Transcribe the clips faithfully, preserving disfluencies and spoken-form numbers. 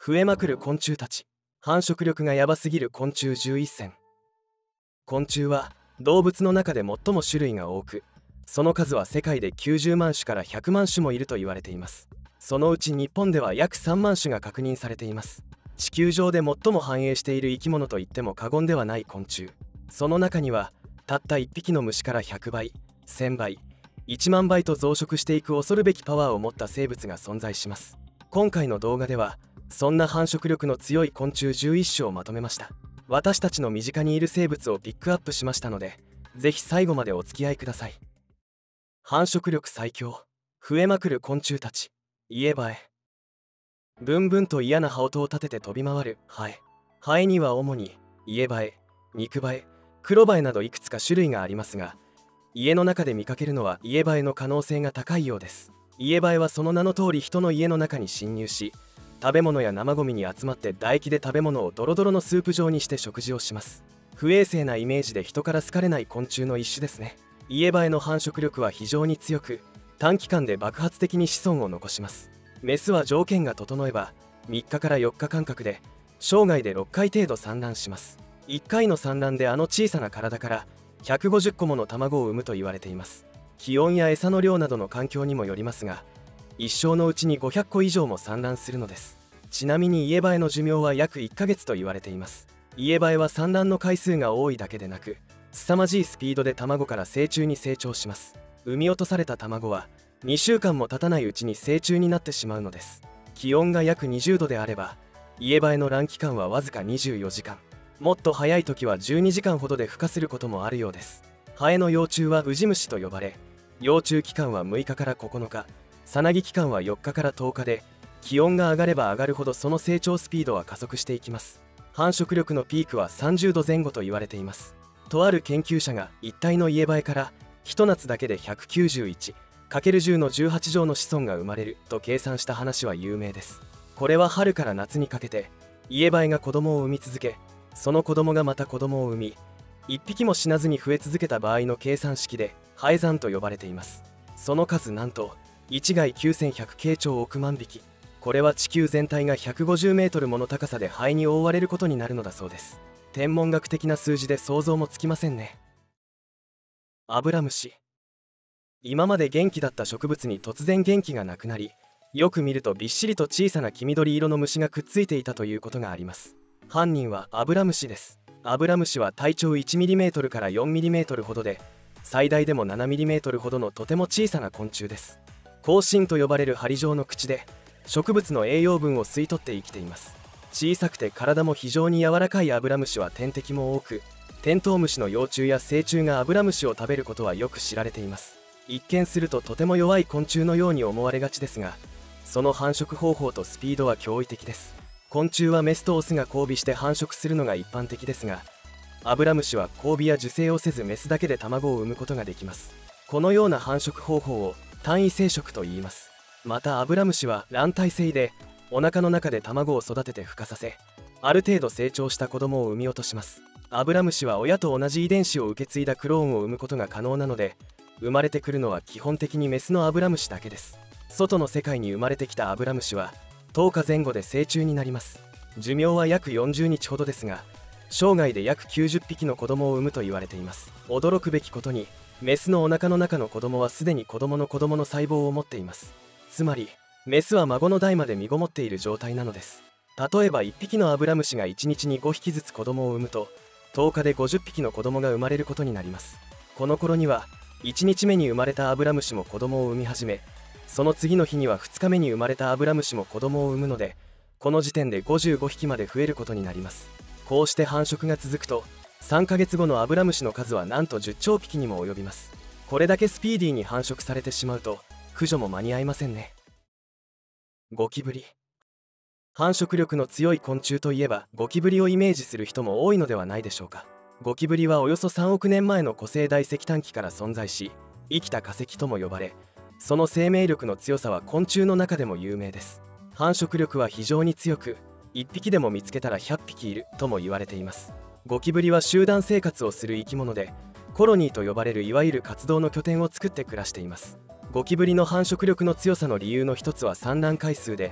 増えまくる昆虫たち。繁殖力がヤバすぎる昆虫じゅういっせん。昆虫は動物の中で最も種類が多く、その数は世界できゅうじゅうまん種からひゃくまん種もいると言われています。そのうち日本では約さんまん種が確認されています。地球上で最も繁栄している生き物といっても過言ではない昆虫。その中にはたったいっぴきの虫からひゃくばい、せんばい、いちまんばいと増殖していく恐るべきパワーを持った生物が存在します。今回の動画ではそんな繁殖力の強い昆虫じゅういっしゅをまとめました。私たちの身近にいる生物をピックアップしましたので、ぜひ最後までお付き合いください。繁殖力最強、増えまくる昆虫たち。イエバエ。ブンブンと嫌な羽音を立てて飛び回るハエ。ハエには主にイエバエ、肉バエ、黒バエなどいくつか種類がありますが、家の中で見かけるのはイエバエの可能性が高いようです。イエバエはその名の通り人の家の中に侵入し、食べ物や生ゴミに集まって唾液で食べ物をドロドロのスープ状にして食事をします。不衛生なイメージで人から好かれない昆虫の一種ですね。イエバエの繁殖力は非常に強く、短期間で爆発的に子孫を残します。メスは条件が整えばみっかからよっか間隔で生涯でろっかい程度産卵します。いっかいの産卵であの小さな体からひゃくごじゅっこもの卵を産むと言われています。気温や餌の量などの環境にもよりますが、一生のうちにごひゃっこ以上も産卵するのです。ちなみにイエバエの寿命は約いっかげつと言われています。イエバエは産卵の回数が多いだけでなく、凄まじいスピードで卵から成虫に成長します。産み落とされた卵はにしゅうかんも経たないうちに成虫になってしまうのです。気温が約にじゅうどであればイエバエの卵期間はわずかにじゅうよじかん、もっと早い時はじゅうにじかんほどで孵化することもあるようです。ハエの幼虫はウジ虫と呼ばれ、幼虫期間はむいかからここのか、さなぎ期間はよっかからとおかで、気温が上がれば上がるほどその成長スピードは加速していきます。繁殖力のピークはさんじゅうどぜん後と言われています。とある研究者が一体のイエバエからひと夏だけで ひゃくきゅうじゅういちかけるじゅう のじゅうはち乗の子孫が生まれると計算した話は有名です。これは春から夏にかけてイエバエが子供を産み続け、その子供がまた子供を産み、いっぴきも死なずに増え続けた場合の計算式でハエ算と呼ばれています。その数なんといちがいきゅうせんひゃくけいちょうおくまんびき。これは地球全体がひゃくごじゅうメートルもの高さでハエに覆われることになるのだそうです。天文学的な数字で想像もつきませんね。アブラムシ。今まで元気だった植物に突然元気がなくなり、よく見るとびっしりと小さな黄緑色の虫がくっついていたということがあります。犯人はアブラムシです。アブラムシは体長いちミリメートルからよんミリメートルほどで、最大でもななミリメートルほどのとても小さな昆虫です。口針と呼ばれる針状の口で植物の栄養分を吸い取って生きています。小さくて体も非常に柔らかいアブラムシは天敵も多く、テントウムシの幼虫や成虫がアブラムシを食べることはよく知られています。一見するととても弱い昆虫のように思われがちですが、その繁殖方法とスピードは驚異的です。昆虫はメスとオスが交尾して繁殖するのが一般的ですが、アブラムシは交尾や受精をせずメスだけで卵を産むことができます。このような繁殖方法を単異生殖と言います。またアブラムシは卵胎性でお腹の中で卵を育てて孵化させ、ある程度成長した子供を産み落とします。アブラムシは親と同じ遺伝子を受け継いだクローンを産むことが可能なので、生まれてくるのは基本的にメスのアブラムシだけです。外の世界に生まれてきたアブラムシはとおかぜん後で成虫になります。寿命は約よんじゅうにちほどですが、生涯で約きゅうじゅっぴきの子供を産むと言われています。驚くべきことにメスのお腹の中の子供はすでに子供の子供の細胞を持っています。つまりメスは孫の代まで身ごもっている状態なのです。例えばいっぴきのアブラムシがいちにちにごひきずつ子供を産むと、とおかでごじゅっぴきの子供が生まれることになります。この頃にはいちにちめに生まれたアブラムシも子供を産み始め、その次の日にはふつかめに生まれたアブラムシも子供を産むので、この時点でごじゅうごひきまで増えることになります。こうして繁殖が続くとさんかげつごのアブラムシの数はなんとじゅっちょうぴきにも及びます。これだけスピーディーに繁殖されてしまうと駆除も間に合いませんね。ゴキブリ。繁殖力の強い昆虫といえばゴキブリをイメージする人も多いのではないでしょうか。ゴキブリはおよそさんおくねんまえの古生代石炭紀から存在し、生きた化石とも呼ばれ、その生命力の強さは昆虫の中でも有名です。繁殖力は非常に強く、いっぴきでも見つけたらひゃっぴきいるとも言われています。ゴキブリは集団生活をする生き物で、コロニーと呼ばれるいわゆる活動の拠点を作って暮らしています。ゴキブリの繁殖力の強さの理由の一つは産卵回数で、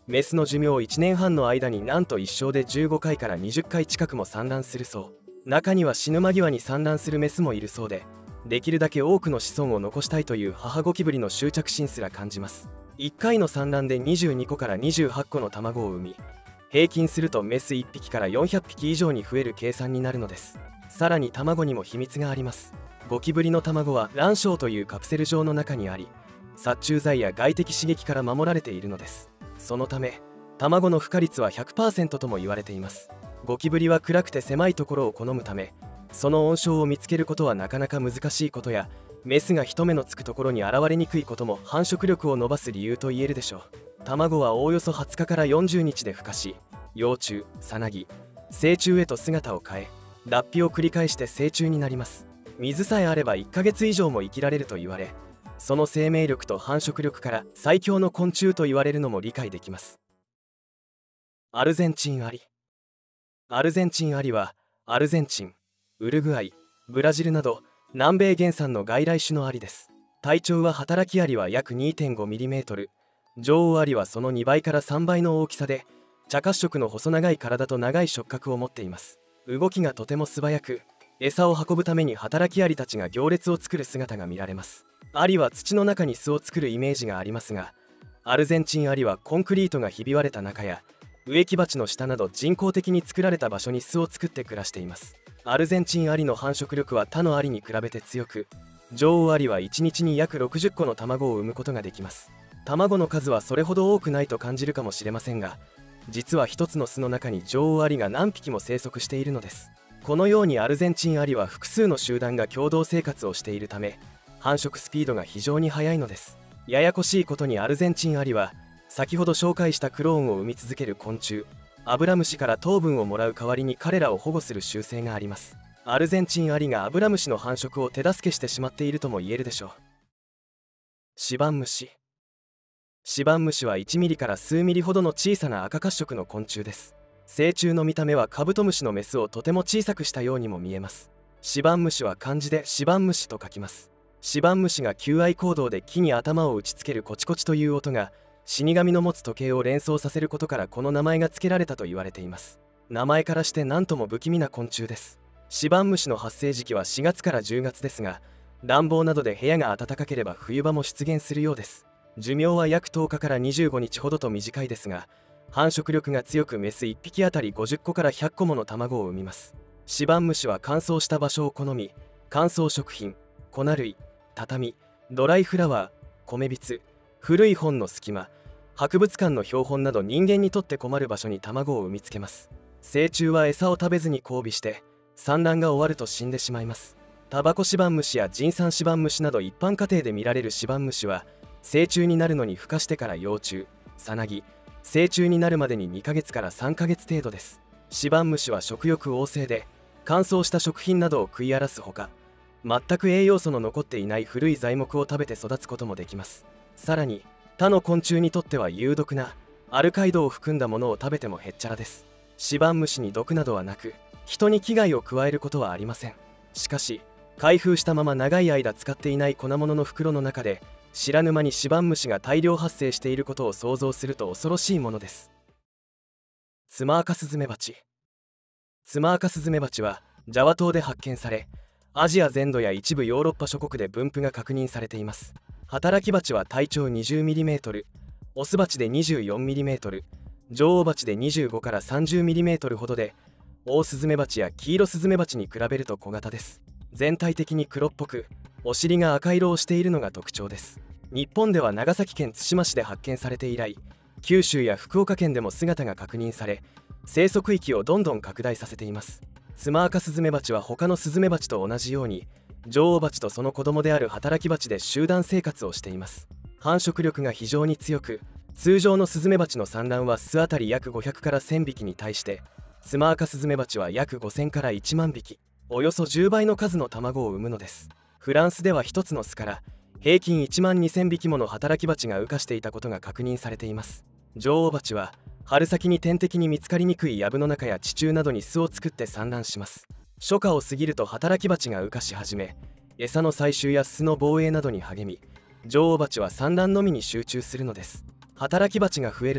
メスの寿命いちねんはんの間になんと一生でじゅうごかいからにじゅっかい近くも産卵するそう。中には死ぬ間際に産卵するメスもいるそうで、できるだけ多くの子孫を残したいという母ゴキブリの執着心すら感じます。いっかいの産卵でにじゅうにこからにじゅうはっこの卵を産み、平均するとメスいっぴきからよんひゃっぴき以上に増える計算になるのです。さらに卵にも秘密があります。ゴキブリの卵は卵床というカプセル状の中にあり、殺虫剤や外的刺激から守られているのです。そのため卵の孵化率は ひゃくパーセント とも言われています。ゴキブリは暗くて狭いところを好むため、その温床を見つけることはなかなか難しいことや、メスが人目のつくところに現れにくいことも繁殖力を伸ばす理由と言えるでしょう。卵はおおよそはつかからよんじゅうにちで孵化し、幼虫、さなぎ、成虫へと姿を変え、脱皮を繰り返して成虫になります。水さえあればいっかげつ以上も生きられると言われ、その生命力と繁殖力から最強の昆虫と言われるのも理解できます。アルゼンチンアリ。アルゼンチンアリはアルゼンチン、ウルグアイ、ブラジルなど南米原産の外来種のアリです。体長は働きアリは約 にてんごミリメートル、女王アリはそのにばいからさんばいの大きさで、茶褐色の細長い体と長い触覚を持っています。動きがとても素早く、餌を運ぶために働きアリたちが行列を作る姿が見られます。アリは土の中に巣を作るイメージがありますが、アルゼンチンアリはコンクリートがひび割れた中や植木鉢の下など人工的に作られた場所に巣を作って暮らしています。アルゼンチンアリの繁殖力は他のアリに比べて強く、女王アリはいちにちに約ろくじゅっこの卵を産むことができます。卵の数はそれほど多くないと感じるかもしれませんが、実は一つの巣の中に女王アリが何匹も生息しているのです。このようにアルゼンチンアリは複数の集団が共同生活をしているため、繁殖スピードが非常に速いのです。ややこしいことにアルゼンチンアリは先ほど紹介したクローンを生み続ける昆虫、アブラムシから糖分をもらう代わりに彼らを保護する習性があります。アルゼンチンアリがアブラムシの繁殖を手助けしてしまっているとも言えるでしょう。シバンムシ。シバンムシはいちミリから数ミリほどの小さな赤褐色の昆虫です。成虫の見た目はカブトムシのメスをとても小さくしたようにも見えます。シバンムシは漢字でシバンムシと書きます。シバンムシが求愛行動で木に頭を打ちつけるコチコチという音が死神の持つ時計を連想させることからこの名前が付けられたと言われています。名前からして何とも不気味な昆虫です。シバンムシの発生時期はしがつからじゅうがつですが、暖房などで部屋が暖かければ冬場も出現するようです。寿命は約とおかからにじゅうごにちほどと短いですが、繁殖力が強くメスいっぴきあたりごじゅっこからひゃっこもの卵を産みます。シバンムシは乾燥した場所を好み、乾燥食品、粉類、畳、ドライフラワー、米びつ、古い本の隙間、博物館の標本など人間にとって困る場所に卵を産みつけます。成虫は餌を食べずに交尾して産卵が終わると死んでしまいます。タバコシバンムシやジンサンシバンムシなど一般家庭で見られるシバンムシは成虫になるのに孵化してから幼虫、さなぎ、成虫になるまでににかげつからさんかげつ程度です。シバンムシは食欲旺盛で乾燥した食品などを食い荒らすほか、全く栄養素の残っていない古い材木を食べて育つこともできます。さらに他の昆虫にとっては有毒なアルカイドを含んだものを食べてもへっちゃらです。シバンムシに毒などはなく、人に危害を加えることはありません。しかし開封したまま長い間使っていない粉物の袋の中で知らぬ間にシバンムシが大量発生していることを想像すると恐ろしいものです。ツマアカスズメバチ。ツマアカスズメバチはジャワ島で発見され、アジア全土や一部ヨーロッパ諸国で分布が確認されています。働きバチは体長 にじゅうミリメートル、オスバチで にじゅうよんミリメートル、女王バチでにじゅうごからさんじゅうミリメートルほどで、オオスズメバチやキイロスズメバチに比べると小型です。全体的に黒っぽく、お尻が赤色をしているのが特徴です。日本では長崎県対馬市で発見されて以来、九州や福岡県でも姿が確認され、生息域をどんどん拡大させています。ツマアカスズメバチは他のスズメバチと同じように、女王バチとその子供である働きバチで集団生活をしています。繁殖力が非常に強く、通常のスズメバチの産卵は巣あたり約ごひゃくからせんびきに対して、ツマアカスズメバチは約ごせんからいちまんびき、およそじゅうばいの数の卵を産むのです。フランスではひとつの巣から平均いちまんにせんびきもの働きバチが羽化していたことが確認されています。女王バチは春先に天敵に見つかりにくい藪の中や地中などに巣を作って産卵します。初夏を過ぎると働きバチが羽化し始め、餌の採集や巣の防衛などに励み、女王バチは産卵のみに集中するのです。働きバチが増えると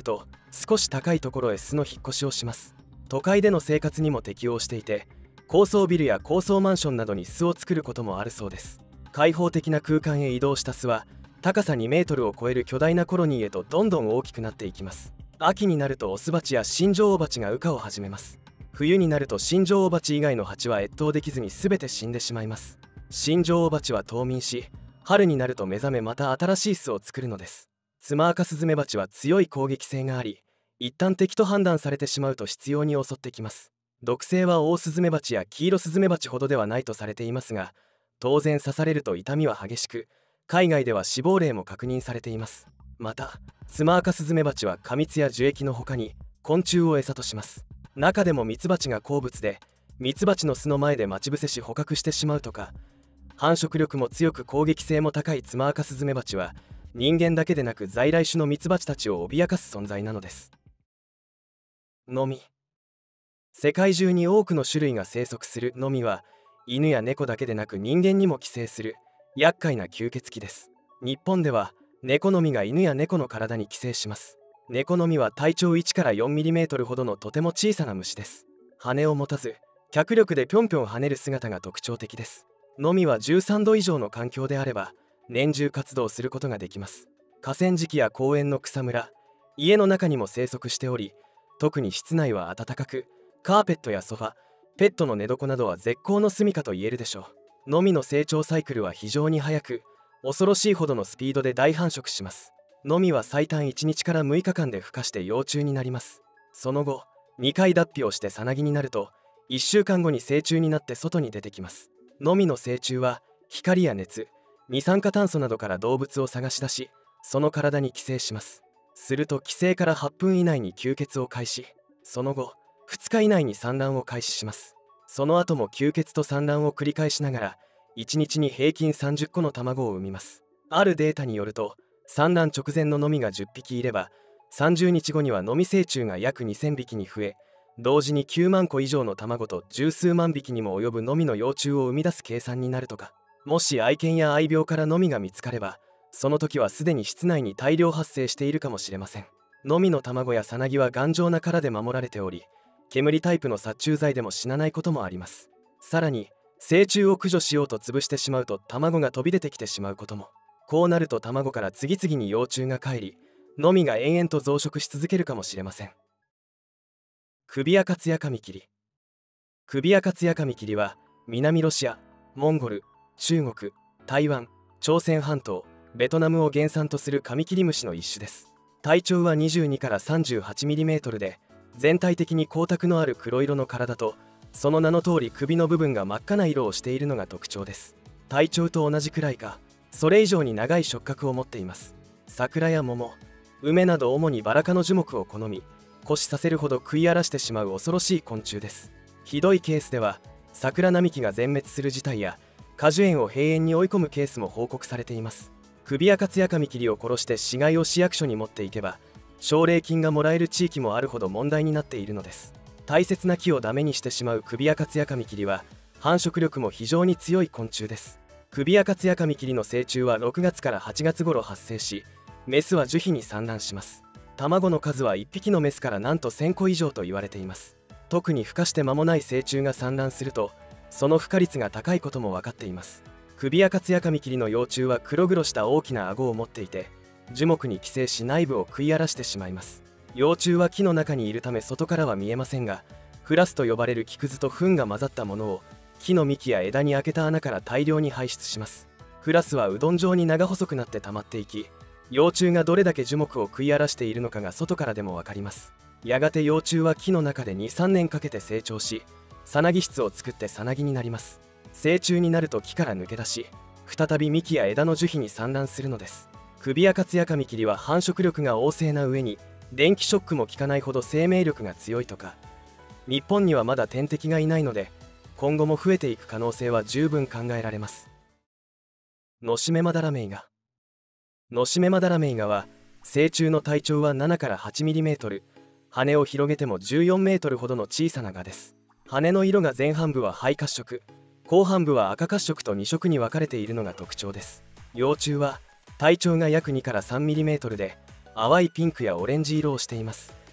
少し高いところへ巣の引っ越しをします。都会での生活にも適応していて、高層ビルや高層マンションなどに巣を作ることもあるそうです。開放的な空間へ移動した巣は高さにメートルを超える巨大なコロニーへとどんどん大きくなっていきます。秋になるとオスバチや新女王バチが羽化を始めます。冬になると新女王バチ以外の蜂は越冬できずに全て死んでしまいます。新女王バチは冬眠し、春になると目覚めまた新しい巣を作るのです。ツマアカスズメバチは強い攻撃性があり、一旦敵と判断されてしまうと執拗に襲ってきます。毒性はオオスズメバチやキイロスズメバチほどではないとされていますが、当然刺されると痛みは激しく、海外では死亡例も確認されています。またツマアカスズメバチは過蜜や樹液の他に昆虫を餌とします。中でもミツバチが好物で、ミツバチの巣の前で待ち伏せし捕獲してしまうとか、繁殖力も強く攻撃性も高いツマアカスズメバチは人間だけでなく在来種のミツバチたちを脅かす存在なのです。ノミ。世界中に多くの種類が生息するノミは、犬や猫だけでなく人間にも寄生する厄介な吸血鬼です。日本では猫ノミが犬や猫の体に寄生します。猫ノミは体長いちからよんミリメートルほどのとても小さな虫です。羽を持たず脚力でぴょんぴょん跳ねる姿が特徴的です。ノミはじゅうさんど以上の環境であれば年中活動することができます。河川敷や公園の草むら、家の中にも生息しており、特に室内は暖かく、カーペットやソファ、ペットの寝床などは絶好の住処と言えるでしょう。ノミの成長サイクルは非常に早く、恐ろしいほどのスピードで大繁殖します。ノミは最短いちにちからむいかかんで孵化して幼虫になります。その後にかい脱皮をしてさなぎになると、いっしゅうかんごに成虫になって外に出てきます。ノミの成虫は光や熱、二酸化炭素などから動物を探し出し、その体に寄生します。すると寄生からはっぷん以内に吸血を開始、その後ふつか以内に産卵を開始します。その後も吸血と産卵を繰り返しながらいちにちに平均さんじゅっこの卵を産みます。あるデータによると、産卵直前のノミがじゅっぴきいればさんじゅうにちごにはノミ成虫が約にせんびきに増え、同時にきゅうまんこ以上の卵と十数万匹にも及ぶノミの幼虫を生み出す計算になるとか。もし愛犬や愛病からノミが見つかれば、その時はすでに室内に大量発生しているかもしれません。ノミの卵やさなぎは頑丈な殻で守られており、煙タイプの殺虫剤でも死なないこともあります。さらに成虫を駆除しようと潰してしまうと卵が飛び出てきてしまうことも。こうなると卵から次々に幼虫が帰り、ノミが延々と増殖し続けるかもしれません。クビアカツヤカミキリ。クビアカツヤカミキリは南ロシア、モンゴル、中国、台湾、朝鮮半島、ベトナムを原産とするカミキリムシの一種です。体長はにじゅうにからさんじゅうはちミリメートルで、全体的に光沢のある黒色の体と、その名の通り首の部分が真っ赤な色をしているのが特徴です。体長と同じくらいかそれ以上に長い触覚を持っています。桜や桃、梅など主にバラ科の樹木を好み、枯死させるほど食い荒らしてしまう恐ろしい昆虫です。ひどいケースでは桜並木が全滅する事態や果樹園を閉園に追い込むケースも報告されています。クビアカツヤカミキリを殺して死骸を市役所に持っていけば奨励金がもらえる地域もあるほど問題になっているのです。大切な木をダメにしてしまうクビアカツヤカミキリは繁殖力も非常に強い昆虫です。クビアカツヤカミキリの成虫はろくがつからはちがつ頃発生し、メスは樹皮に産卵します。卵の数はいっぴきのメスからなんとせんこ以上と言われています。特に孵化して間もない成虫が産卵するとその孵化率が高いことも分かっています。クビアカツヤカミキリの幼虫は黒々した大きな顎を持っていて、樹木に寄生し内部を食い荒らしてしまいます。幼虫は木の中にいるため外からは見えませんが、フラスと呼ばれる木くずと糞が混ざったものを木の幹や枝に開けた穴から大量に排出します。フラスはうどん状に長細くなって溜まっていき、幼虫がどれだけ樹木を食い荒らしているのかが外からでも分かります。やがて幼虫は木の中でにさんねんかけて成長し、さなぎ質を作ってさなぎになります。成虫になると木から抜け出し、再び幹や枝の樹皮に産卵するのです。クビアカツヤカミキリは繁殖力が旺盛な上に電気ショックも効かないほど生命力が強いとか。日本にはまだ天敵がいないので今後も増えていく可能性は十分考えられます。ノシメマダラメイガ。ノシメマダラメイガは成虫の体長はななからはちミリメートル、羽を広げてもじゅうよんメートルほどの小さな蛾です。羽の色が前半部は灰褐色、後半部は赤褐色とに色に分かれているのが特徴です。幼虫は体長が約にからさんミリメートルで淡いピンクやオレンジ色をしています。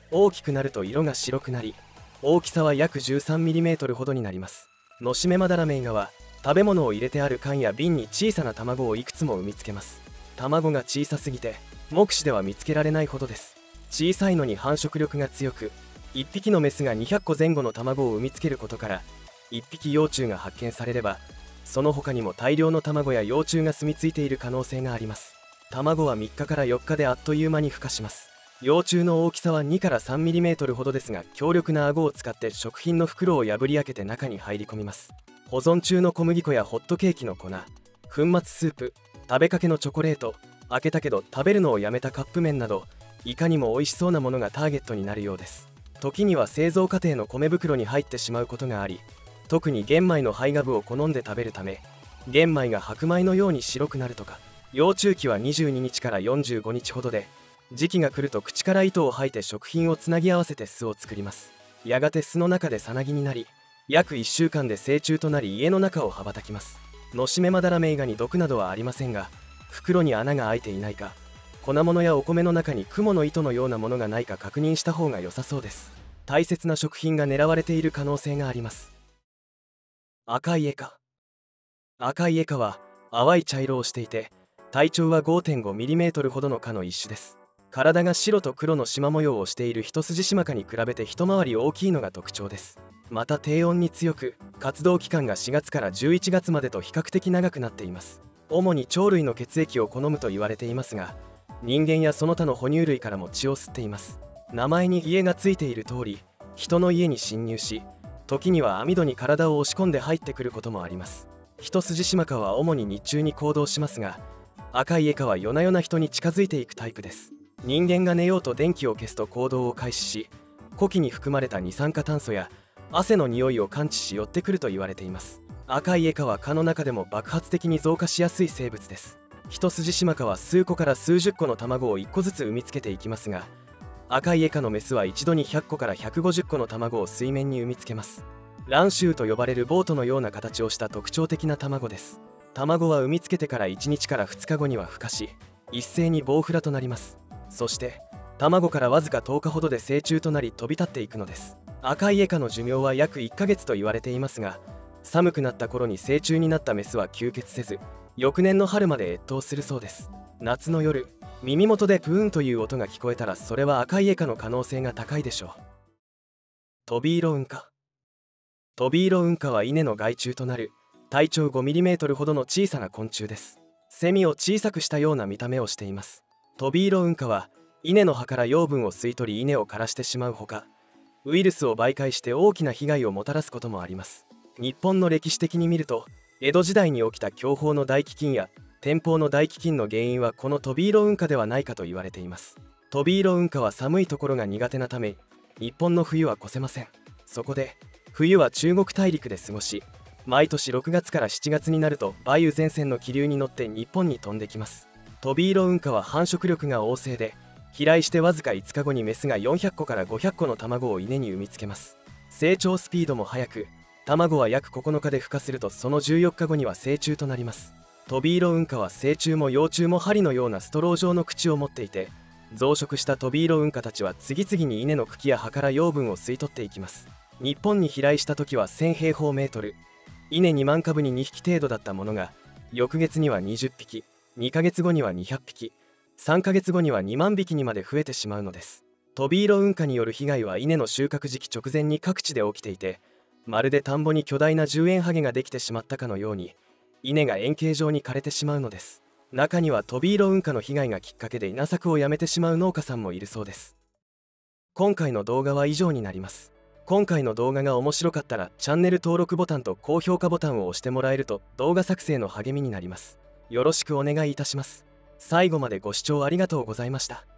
大きくなると色が白くなり、大きさは約 じゅうさんミリメートル ほどになります。ノシメマダラメイガは食べ物を入れてある缶や瓶に小さな卵をいくつも産みつけます。卵が小さすぎて目視では見つけられないほどです。小さいのに繁殖力が強く、いっぴきのメスがにひゃっこぜん後の卵を産みつけることから、いっぴき幼虫が発見されればその他にも大量の卵や幼虫が住み着いている可能性があります。卵はみっかからよっかであっという間に孵化します。幼虫の大きさはにからさんミリメートル ほどですが、強力な顎を使って食品の袋を破り開けて中に入り込みます。保存中の小麦粉やホットケーキの粉、粉末スープ、食べかけのチョコレート、開けたけど食べるのをやめたカップ麺など、いかにも美味しそうなものがターゲットになるようです。時には製造過程の米袋に入ってしまうことがあり、特に玄米の胚芽部を好んで食べるため、玄米が白米のように白くなるとか。幼虫期はにじゅうににちからよんじゅうごにちほどで、時期が来ると口から糸を吐いて食品をつなぎ合わせて巣を作ります。やがて巣の中でさなぎになり、約いっしゅうかんで成虫となり家の中を羽ばたきます。ノシメマダラメイガに毒などはありませんが、袋に穴が開いていないか、粉物やお米の中にクモの糸のようなものがないか確認した方が良さそうです。大切な食品が狙われている可能性があります。赤いエカ。赤いエカは淡い茶色をしていて、体長は ごてんごミリメートル ほどの蚊の一種です。体が白と黒の縞模様をしているヒトスジシマカに比べて一回り大きいのが特徴です。また低温に強く、活動期間がしがつからじゅういちがつまでと比較的長くなっています。主に鳥類の血液を好むと言われていますが、人間やその他の哺乳類からも血を吸っています。名前に家がついている通り、人の家に侵入し、時には網戸に体を押し込んで入ってくることもあります。ヒトスジシマカは主に日中に行動しますが、赤いエカは夜な夜な人に近づいていくタイプです。人間が寝ようと電気を消すと行動を開始し、呼気に含まれた二酸化炭素や汗の匂いを感知し寄ってくると言われています。赤いエカは蚊の中でも爆発的に増加しやすい生物です。ヒトスジシマカは数個から数十個の卵をいっこずつ産みつけていきますが、赤いエカのメスは一度にひゃっこからひゃくごじゅっこの卵を水面に産みつけます。卵臭と呼ばれるボートのような形をした特徴的な卵です。卵は産みつけてからいちにちからふつかごには孵化し、一斉にボウフラとなります。そして卵からわずかとおかほどで成虫となり飛び立っていくのです。赤いエカの寿命は約いっかげつと言われていますが、寒くなった頃に成虫になったメスは吸血せず、翌年の春まで越冬するそうです。夏の夜、耳元でプーンという音が聞こえたら、それは赤いエカの可能性が高いでしょう。トビイロウンカ。トビイロウンカは稲の害虫となる体長 ごミリメートル ほどの小さな昆虫です。セミを小さくしたような見た目をしています。トビイロウンカは稲の葉から養分を吸い取り稲を枯らしてしまうほか、ウイルスを媒介して大きな被害をもたらすこともあります。日本の歴史的に見ると、江戸時代に起きた享保の大飢饉や天保の大飢饉の原因はこのトビイロウンカではないかと言われています。トビイロウンカは寒いところが苦手なため、日本の冬は越せません。そこで冬は中国大陸で過ごし、毎年ろくがつからしちがつになると梅雨前線の気流に乗って日本に飛んできます。トビイロウンカは繁殖力が旺盛で、飛来してわずかいつかごにメスがよんひゃっこからごひゃっこの卵を稲に産みつけます。成長スピードも速く、卵は約ここのかで孵化するとそのじゅうよっかごには成虫となります。トビイロウンカは成虫も幼虫も針のようなストロー状の口を持っていて、増殖したトビイロウンカたちは次々に稲の茎や葉から養分を吸い取っていきます。日本に飛来した時はせんへいほうメートル、稲にまんかぶににひき程度だったものが、翌月にはにじゅっぴき、にかげつごにはにひゃっぴき、さんかげつごにはにまんびきにまで増えてしまうのです。トビイロウンカによる被害は稲の収穫時期直前に各地で起きていて、まるで田んぼに巨大なじゅうえんハゲができてしまったかのように、稲が円形状に枯れてしまうのです。中にはトビイロウンカの被害がきっかけで稲作をやめてしまう農家さんもいるそうです。今回の動画は以上になります。今回の動画が面白かったらチャンネル登録ボタンと高評価ボタンを押してもらえると動画作成の励みになります。よろしくお願いいたします。最後までご視聴ありがとうございました。